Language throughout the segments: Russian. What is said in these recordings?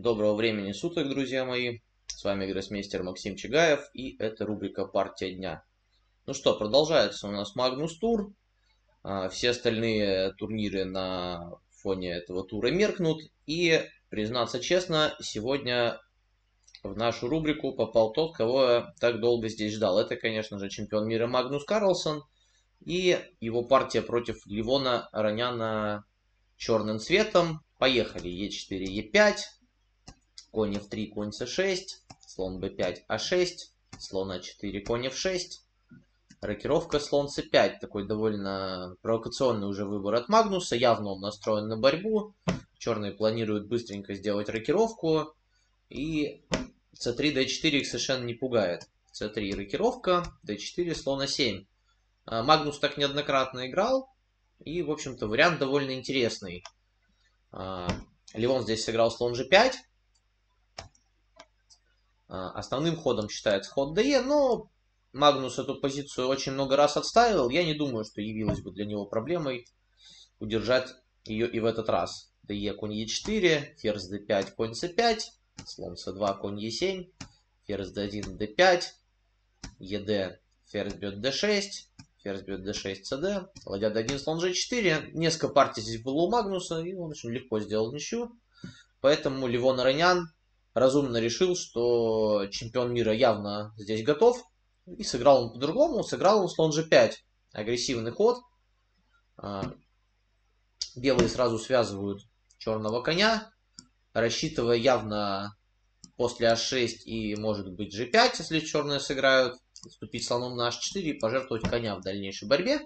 Доброго времени суток, друзья мои. С вами гроссмейстер Максим Чигаев, и это рубрика «Партия дня». Ну что, продолжается у нас Магнус Тур. Все остальные турниры на фоне этого тура меркнут. И, признаться честно, сегодня в нашу рубрику попал тот, кого я так долго здесь ждал. Это, конечно же, чемпион мира Магнус Карлсон и его партия против Левона Ароняна черным цветом. Поехали. Е4, Е5. Конь f3, конь c6, слон b5, a6, слон a4, конь f6, рокировка слон c5. Такой довольно провокационный уже выбор от Магнуса, явно он настроен на борьбу. Черные планируют быстренько сделать рокировку, и c3, d4 их совершенно не пугает. c3 рокировка, d4, слон a7. Магнус так неоднократно играл, и, в общем-то, вариант довольно интересный. Левон здесь сыграл слон g5. Основным ходом считается ход DE, но Магнус эту позицию очень много раз отстаивал. Я не думаю, что явилось бы для него проблемой удержать ее и в этот раз. DE, конь E4, ферзь D5, конь C5, слон C2, конь E7, ферзь D1, D5, ED, ферзь бьет D6, ферзь бьет D6, CD, ладья D1, слон G4. Несколько партий здесь было у Магнуса, и он очень легко сделал ничью. Поэтому Левон Аронян разумно решил, что чемпион мира явно здесь готов. И сыграл он по-другому. Сыграл он слон g5. Агрессивный ход. Белые сразу связывают черного коня, рассчитывая явно после h6 и, может быть, g5, если черные сыграют, вступить слоном на h4 и пожертвовать коня в дальнейшей борьбе.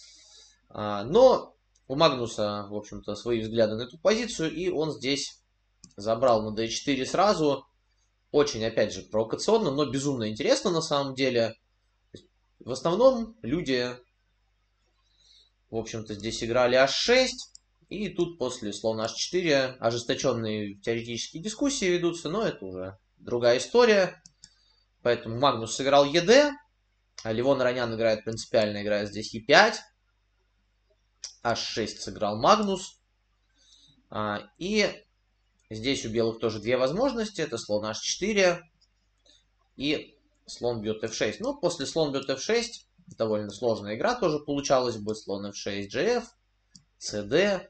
Но у Магнуса, в общем-то, свои взгляды на эту позицию, и он здесь забрал на d4 сразу. Очень, опять же, провокационно, но безумно интересно на самом деле. В основном люди, в общем-то, здесь играли h6. И тут после слона h4 ожесточенные теоретические дискуссии ведутся, но это уже другая история. Поэтому Магнус сыграл ЕД, а Левон Аронян играет принципиально, играет здесь e5. h6 сыграл Магнус. И здесь у белых тоже две возможности. Это слон h4 и слон бьет f6. Ну, после слон бьет f6 довольно сложная игра тоже получалась бы. Слон f6, gf, cd.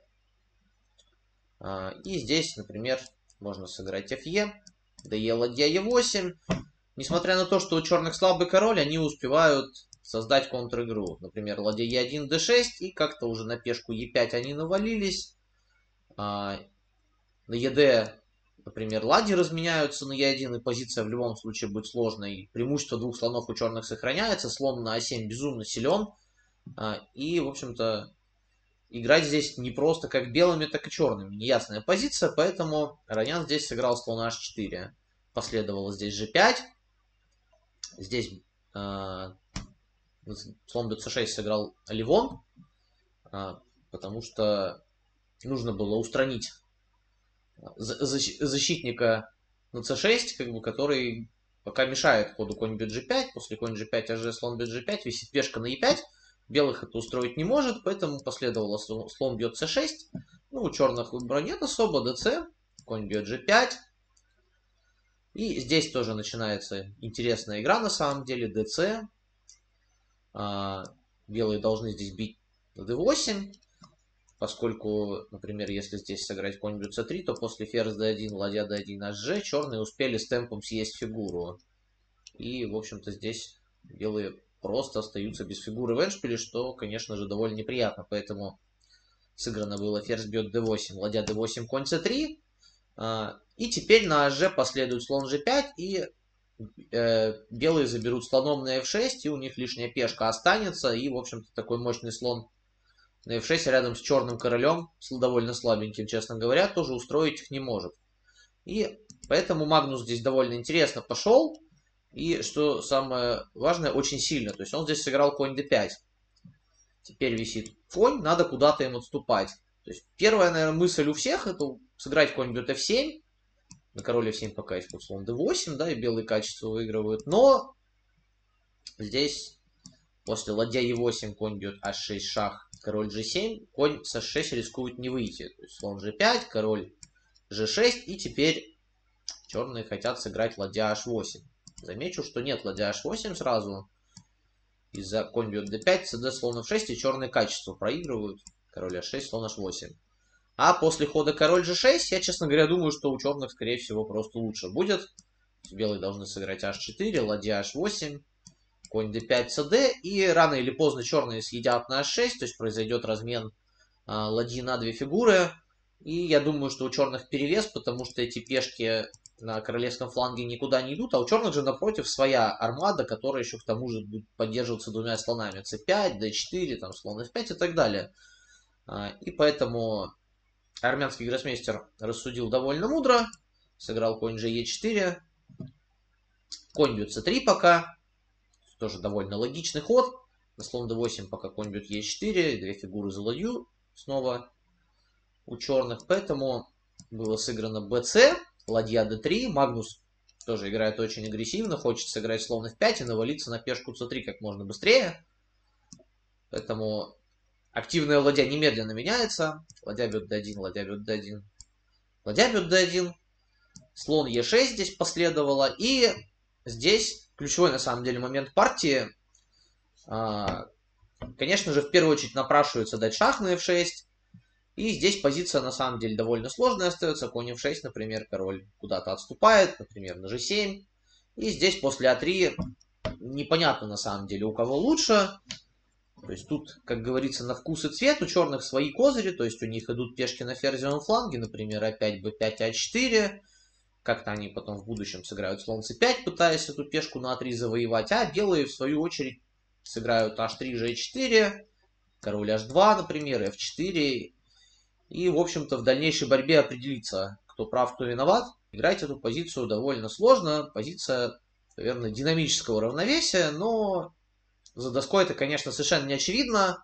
И здесь, например, можно сыграть fe, de, ладья e8. Несмотря на то, что у черных слабый король, они успевают создать контр-игру. Например, ладья e1, d6, и как-то уже на пешку e5 они навалились. На ед, например, ладьи разменяются на e1, и позиция в любом случае будет сложной. Преимущество двух слонов у черных сохраняется. Слон на a7 безумно силен. И, в общем-то, играть здесь не просто как белыми, так и черными. Неясная позиция, поэтому Аронян здесь сыграл слон h4. Последовало здесь g5. Здесь слон бьет c6 сыграл Левон, потому что нужно было устранить защитника на c6, как бы, который пока мешает ходу конь бьет g5. После конь g5, аж слон бьет g5, висит пешка на e5. Белых это устроить не может, поэтому последовало слон бьет c6. Ну, у черных выбора нет особо, dc, конь бьет g5. И здесь тоже начинается интересная игра на самом деле, dc. Белые должны здесь бить на d8. Поскольку, например, если здесь сыграть конь бьет c3, то после ферзь d1, ладья d1, hg черные успели с темпом съесть фигуру. И, в общем-то, здесь белые просто остаются без фигуры в эндшпиле, что, конечно же, довольно неприятно. Поэтому сыграно было ферзь бьет d8, ладья d8, конь c3. И теперь на hg последует слон g5, и белые заберут слоном на f6, и у них лишняя пешка останется. И, в общем-то, такой мощный слон на f6 рядом с черным королем, довольно слабеньким, честно говоря, тоже устроить их не может. И поэтому Магнус здесь довольно интересно пошел. И, что самое важное, очень сильно. То есть он здесь сыграл конь d5. Теперь висит конь, надо куда-то им отступать. То есть первая, наверное, мысль у всех, это сыграть конь бьет f7. На король f7 пока есть слон d8, да, и белые качества выигрывают. Но здесь после ладья e8 конь бьет h6, шах, король g7, конь с h6 рискует не выйти. То есть слон g5, король g6, и теперь черные хотят сыграть ладья h8. Замечу, что нет ладья h8 сразу. Из-за конь бьет d5, cd, слон f6, и черные качество проигрывают. Король h6, слон h8. А после хода король g6, я, честно говоря, думаю, что у черных, скорее всего, просто лучше будет. Белые должны сыграть h4, ладья h8, конь d5, cd, и рано или поздно черные съедят на h6, то есть произойдет размен ладьи на две фигуры. И я думаю, что у черных перевес, потому что эти пешки на королевском фланге никуда не идут, а у черных же напротив своя армада, которая еще к тому же будет поддерживаться двумя слонами. c5, d4, там слон f5 и так далее. И поэтому армянский гроссмейстер рассудил довольно мудро. Сыграл конь ge4. Конь бьет c3 пока. Тоже довольно логичный ход. На слон d8 пока конь бьет e4. Две фигуры за ладью снова у черных. Поэтому было сыграно bc. Ладья d3. Магнус тоже играет очень агрессивно. Хочет сыграть слон f5 и навалиться на пешку c3 как можно быстрее. Поэтому активная ладья немедленно меняется. Ладья бьет d1, ладья бьет d1. Ладья бьет d1. Слон e6 здесь последовало. И здесь ключевой на самом деле момент партии. Конечно же, в первую очередь напрашивается дать шах на f6. И здесь позиция на самом деле довольно сложная остается. Конь f6, например, король куда-то отступает, например, на g7. И здесь после a3 непонятно на самом деле, у кого лучше. То есть тут, как говорится, на вкус и цвет. У черных свои козыри, то есть у них идут пешки на ферзевом фланге, например, a5, b5, a4. Как-то они потом в будущем сыграют слон c5, пытаясь эту пешку на a3 завоевать. А белые, в свою очередь, сыграют h3, g4, король h2, например, f4. И, в общем-то, в дальнейшей борьбе определиться, кто прав, кто виноват. Играть эту позицию довольно сложно. Позиция, наверное, динамического равновесия, но за доской это, конечно, совершенно не очевидно.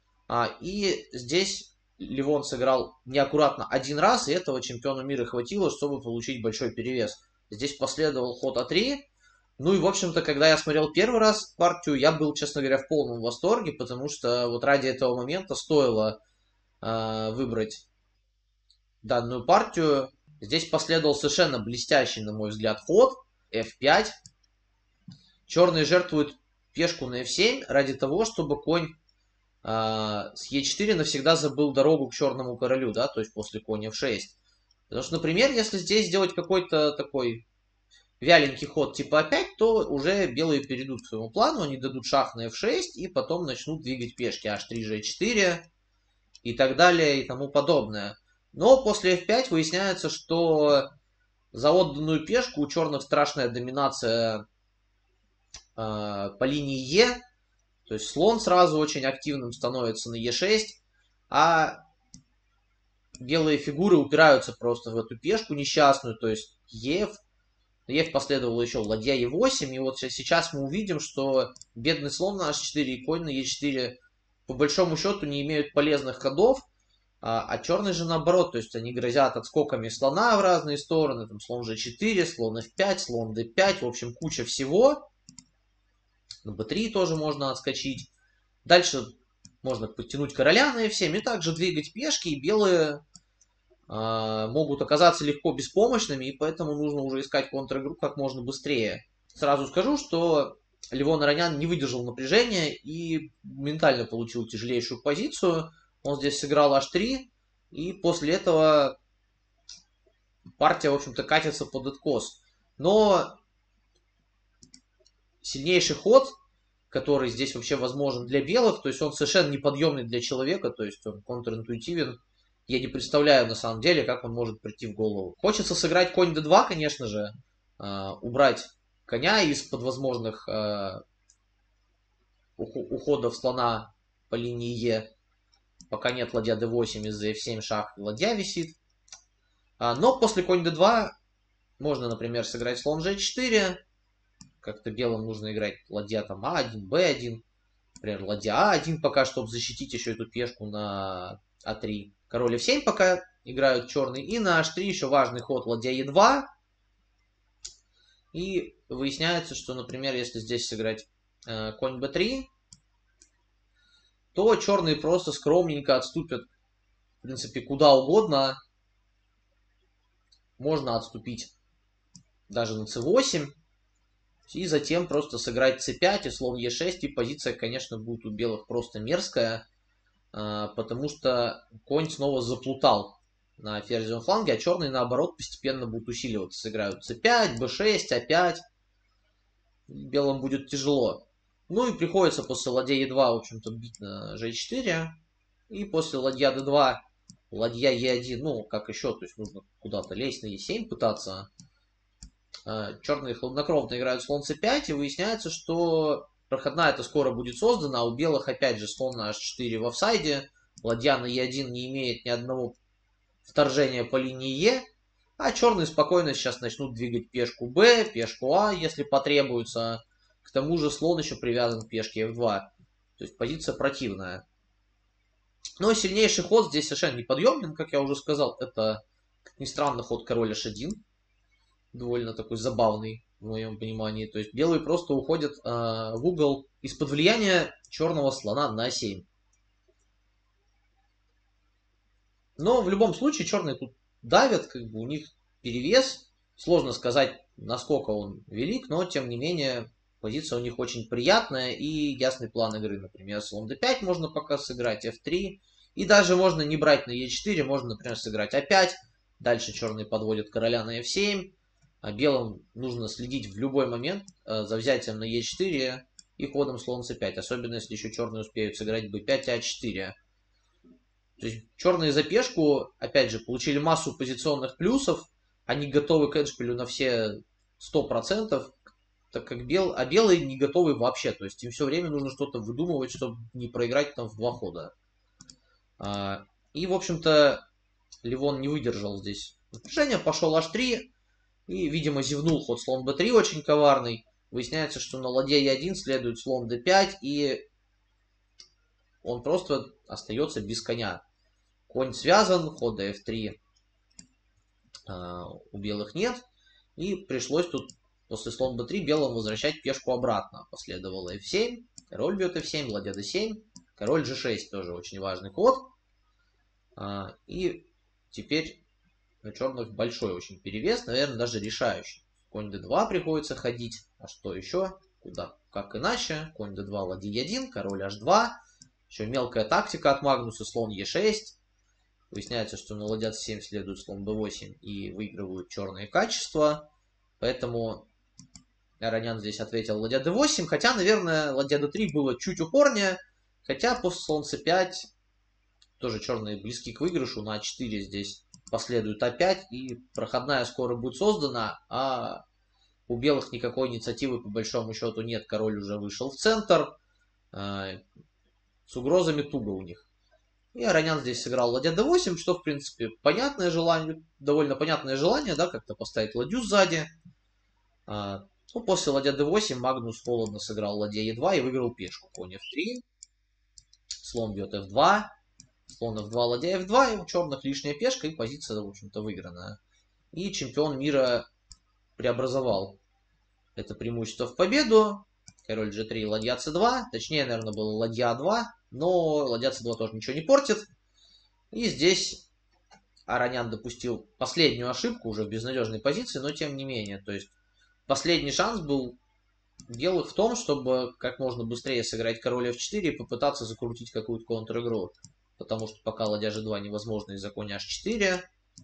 И здесь Левон сыграл неаккуратно один раз, и этого чемпиону мира хватило, чтобы получить большой перевес. Здесь последовал ход а3. Ну и, в общем-то, когда я смотрел первый раз партию, я был, честно говоря, в полном восторге, потому что вот ради этого момента стоило выбрать данную партию. Здесь последовал совершенно блестящий, на мой взгляд, ход f5. Черные жертвуют пешку на f7 ради того, чтобы конь с e4 навсегда забыл дорогу к черному королю, да, то есть после коня f6. Потому что, например, если здесь сделать какой-то такой вяленький ход типа a5, то уже белые перейдут к своему плану, они дадут шах на f6 и потом начнут двигать пешки h3, g4 и так далее и тому подобное. Но после f5 выясняется, что за отданную пешку у черных страшная доминация по линии e. То есть слон сразу очень активным становится на e6, а белые фигуры упираются просто в эту пешку несчастную, то есть ef. Ef последовало еще ладья e8, и вот сейчас мы увидим, что бедный слон на h4 и конь на e4 по большому счету не имеют полезных ходов, а черные же наоборот, то есть они грозят отскоками слона в разные стороны, там слон g4, слон f5, слон d5, в общем куча всего. На b3 тоже можно отскочить. Дальше можно подтянуть короля на f7 и также двигать пешки, и белые могут оказаться легко беспомощными, и поэтому нужно уже искать контр-игру как можно быстрее. Сразу скажу, что Левон Аронян не выдержал напряжения и моментально получил тяжелейшую позицию. Он здесь сыграл h3, и после этого партия, в общем-то, катится под откос. Но сильнейший ход, который здесь вообще возможен для белых, то есть он совершенно неподъемный для человека, то есть он контринтуитивен. Я не представляю, на самом деле, как он может прийти в голову. Хочется сыграть конь d2, конечно же, убрать коня из-под возможных уходов слона по линии e. Пока нет ладья d8 из-за f7 шах, ладья висит. Но после конь d2 можно, например, сыграть слон g4. Как-то белым нужно играть ладья там a1, b1. Например, ладья a1 пока, чтобы защитить еще эту пешку на a3. Король f7 пока играют черный. И на h3 еще важный ход ладья e2. И выясняется, что, например, если здесь сыграть конь b3, то черные просто скромненько отступят, в принципе, куда угодно. Можно отступить даже на c8. И затем просто сыграть c5 и слон e6. И позиция, конечно, будет у белых просто мерзкая. Потому что конь снова заплутал на ферзевом фланге, а черные, наоборот, постепенно будут усиливаться. Сыграют c5, b6, a5. Белым будет тяжело. Ну и приходится после ладья e2, в общем-то, бить на g4. И после ладья d2, ладья e1, ну, как еще, то есть нужно куда-то лезть на e7 пытаться. Черные хладнокровно играют слон c5, и выясняется, что проходная это скоро будет создана, а у белых опять же слон на h4 в офсайде. Ладья на e1 не имеет ни одного вторжения по линии e, а черные спокойно сейчас начнут двигать пешку b, пешку а, если потребуется. К тому же слон еще привязан к пешке f2. То есть позиция противная. Но сильнейший ход здесь совершенно неподъемен, как я уже сказал. Это, как ни странно, ход король h1. Довольно такой забавный, в моем понимании. То есть белые просто уходят в угол из-под влияния черного слона на 7. Но в любом случае черные тут давят, как бы у них перевес. Сложно сказать, насколько он велик, но тем не менее позиция у них очень приятная и ясный план игры. Например, слон d5 можно пока сыграть, f3. И даже можно не брать на e4, можно, например, сыграть a5. Дальше черные подводят короля на f7. А белым нужно следить в любой момент за взятием на e4 и ходом слон c5. Особенно, если еще черные успеют сыграть b5 и a4. То есть черные за пешку, опять же, получили массу позиционных плюсов. Они готовы к эндшпилю на все 100%, так как белые не готовы вообще. То есть им все время нужно что-то выдумывать, чтобы не проиграть там в 2 хода. И, в общем-то, Левон не выдержал здесь напряжения, пошел h3. И, видимо, зевнул ход слон b3 очень коварный. Выясняется, что на ладье e1 следует слон d5, и он просто остается без коня. Конь связан, хода f3 у белых нет. И пришлось тут после слон b3 белым возвращать пешку обратно. Последовало f7, король бьет f7, ладья d7, король g6 тоже очень важный ход. И теперь у черных большой очень перевес, наверное, даже решающий. Конь d2 приходится ходить. А что еще? Куда? Как иначе? Конь d2, ладья e1, король h2. Еще мелкая тактика от Магнуса, слон e6. Выясняется, что на ладья c7 следует слон b8 и выигрывают черные качества. Поэтому Аронян здесь ответил ладья d8. Хотя, наверное, ладья d3 было чуть упорнее. Хотя после слон c5 тоже черные близки к выигрышу. На a4 здесь последует a5, и проходная скоро будет создана, а у белых никакой инициативы по большому счету нет. Король уже вышел в центр. С угрозами туго у них. И Аронян здесь сыграл ладья d8, что, в принципе, понятное желание, довольно понятное желание, да, как-то поставить ладью сзади. Ну, после ладья d8 Магнус холодно сыграл ладья e2 и выиграл пешку. Конь f3, слон бьет f2, слон f2, ладья f2, и у черных лишняя пешка, и позиция, в общем-то, выигранная. И чемпион мира преобразовал это преимущество в победу. Король g3, ладья c2. Точнее, наверное, было ладья a2, но ладья c2 тоже ничего не портит. И здесь Аронян допустил последнюю ошибку уже в безнадежной позиции, но тем не менее. То есть последний шанс был белых в том, чтобы как можно быстрее сыграть король f4 и попытаться закрутить какую-то контр-игру. Потому что пока ладья g2 невозможно из-за коня h4.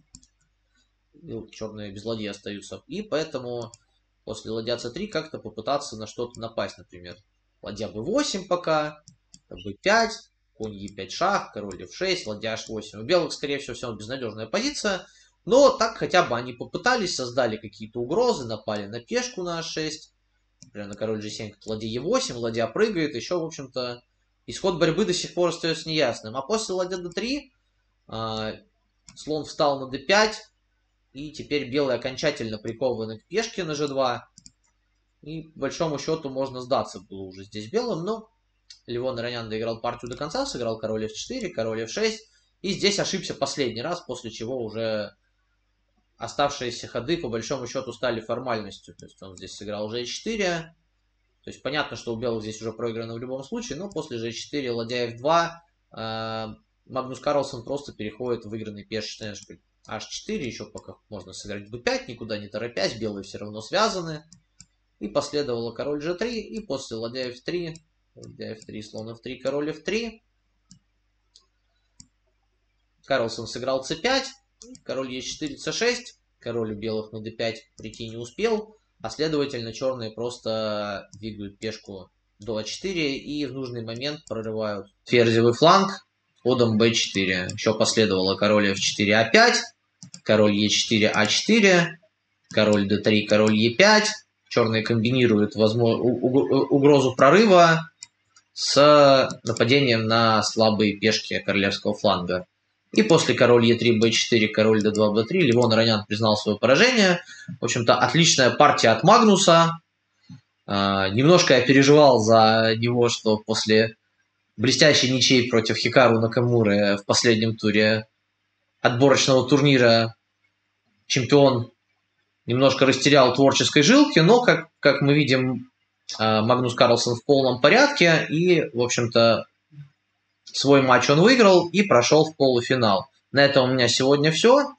Черные без ладьи остаются. И поэтому после ладья c3 как-то попытаться на что-то напасть, например. Ладья b8 пока, b5, конь e5 шах, король f6, ладья h8. У белых, скорее всего, все безнадежная позиция. Но так хотя бы они попытались, создали какие-то угрозы, напали на пешку на h6. Например, на король g7, ладья e8, ладья прыгает. Еще, в общем-то, исход борьбы до сих пор остается неясным. А после ладья d3 слон встал на d5. И теперь белые окончательно прикованы к пешке на g2. И, по большому счету, можно сдаться было уже здесь белым. Но Левон Аронян доиграл партию до конца, сыграл король f4, король f6. И здесь ошибся последний раз, после чего уже оставшиеся ходы, по большому счету, стали формальностью. То есть он здесь сыграл g4. То есть понятно, что у белых здесь уже проиграно в любом случае. Но после g4, ладья f2, Магнус Карлсон просто переходит в выигранный пешечный эндшпиль. h4, еще пока можно сыграть b5, никуда не торопясь, белые все равно связаны. И последовало король g3, и после ладья f3, слон f3, король f3. Карлсон сыграл c5, король e4, c6, король у белых на d5 прийти не успел, а следовательно черные просто двигают пешку до a4 и в нужный момент прорывают ферзевый фланг ходом b4. Еще последовало король f4, a5, король e4, a4, король d3, король e5. Черные комбинируют угрозу прорыва с нападением на слабые пешки королевского фланга. И после король e3, b4, король d2, b3 Левон Аронян признал свое поражение. В общем-то, отличная партия от Магнуса. Немножко я переживал за него, что после блестящей ничьей против Хикару Накамуры в последнем туре отборочного турнира чемпион немножко растерял творческой жилки, но, как мы видим, Магнус Карлсон в полном порядке, и, в общем-то, свой матч он выиграл и прошел в полуфинал. На этом у меня сегодня все.